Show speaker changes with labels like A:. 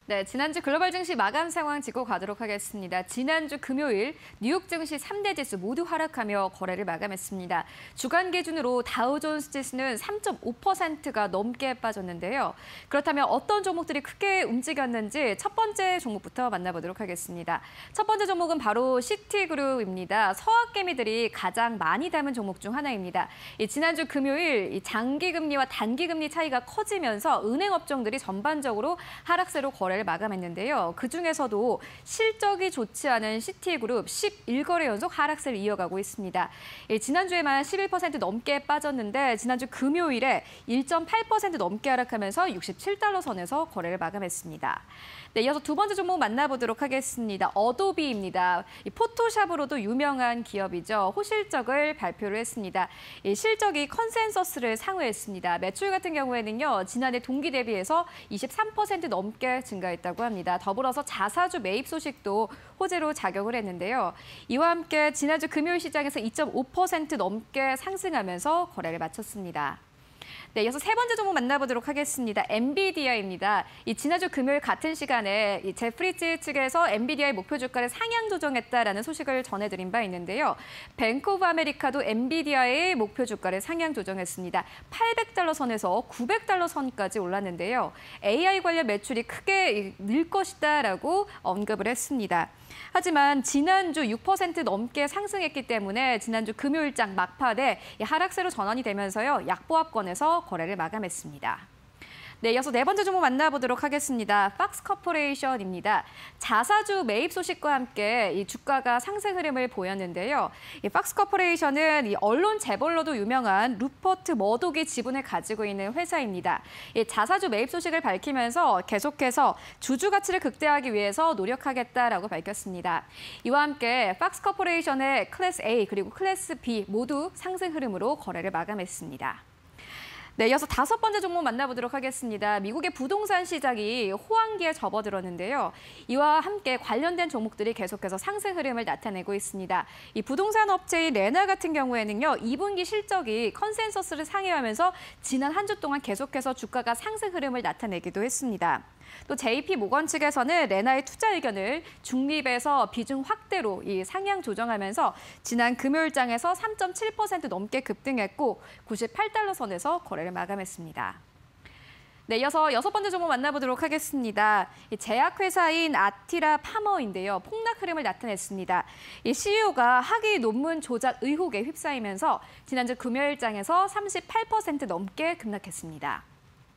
A: 네, 지난주 글로벌 증시 마감 상황 짚고 가도록 하겠습니다. 지난주 금요일 뉴욕 증시 3대 지수 모두 하락하며 거래를 마감했습니다. 주간 기준으로 다우존스 지수는 3.5%가 넘게 빠졌는데요. 그렇다면 어떤 종목들이 크게 움직였는지 첫 번째 종목부터 만나보도록 하겠습니다. 첫 번째 종목은 바로 시티그룹입니다. 서학개미들이 가장 많이 담은 종목 중 하나입니다. 지난주 금요일 장기금리와 단기금리 차이가 커지면서 은행 업종들이 전반적으로 하락세로 거래를 마감했는데요. 그중에서도 실적이 좋지 않은 시티그룹 11거래 연속 하락세를 이어가고 있습니다. 지난주에만 11% 넘게 빠졌는데 지난주 금요일에 1.8% 넘게 하락하면서 67달러 선에서 거래를 마감했습니다. 네, 이어서 두 번째 종목 만나보도록 하겠습니다. 어도비입니다. 포토샵으로도 유명한 기업이죠. 호실적을 발표를 했습니다. 실적이 컨센서스를 상회했습니다. 매출 같은 경우에는요, 지난해 동기 대비해서 23% 넘게 증가했다고 합니다. 더불어서 자사주 매입 소식도 호재로 작용을 했는데요. 이와 함께 지난주 금요일 시장에서 2.5% 넘게 상승하면서 거래를 마쳤습니다. 네, 이어서 세 번째 종목 만나보도록 하겠습니다. 엔비디아입니다. 지난주 금요일 같은 시간에 제프리츠 측에서 엔비디아의 목표 주가를 상향 조정했다라는 소식을 전해드린 바 있는데요. 뱅크 오브 아메리카도 엔비디아의 목표 주가를 상향 조정했습니다. 800달러 선에서 900달러 선까지 올랐는데요. AI 관련 매출이 크게 늘 것이다라고 언급을 했습니다. 하지만 지난주 6% 넘게 상승했기 때문에 지난주 금요일장 막판에 하락세로 전환이 되면서요. 약보합권에서 거래를 마감했습니다. 네, 이어서 네 번째 종목 만나보도록 하겠습니다. 박스코퍼레이션입니다. 자사주 매입 소식과 함께 이 주가가 상승 흐름을 보였는데요. 박스코퍼레이션은 언론 재벌로도 유명한 루퍼트 머독이 지분을 가지고 있는 회사입니다. 자사주 매입 소식을 밝히면서 계속해서 주주 가치를 극대화하기 위해서 노력하겠다라고 밝혔습니다. 이와 함께 박스코퍼레이션의 클래스 A 그리고 클래스 B 모두 상승 흐름으로 거래를 마감했습니다. 네, 이어서 다섯 번째 종목 만나보도록 하겠습니다. 미국의 부동산 시장이 호황기에 접어들었는데요. 이와 함께 관련된 종목들이 계속해서 상승 흐름을 나타내고 있습니다. 이 부동산 업체인 레나 같은 경우에는요, 2분기 실적이 컨센서스를 상회하면서 지난 한 주 동안 계속해서 주가가 상승 흐름을 나타내기도 했습니다. 또 JP 모건 측에서는 레나의 투자 의견을 중립에서 비중 확대로 상향 조정하면서 지난 금요일장에서 3.7% 넘게 급등했고 98달러 선에서 거래를 마감했습니다. 네, 이어서 여섯 번째 종목 만나보도록 하겠습니다. 제약회사인 아티라 파머인데요. 폭락 흐름을 나타냈습니다. CEO가 학위 논문 조작 의혹에 휩싸이면서 지난주 금요일장에서 38% 넘게 급락했습니다.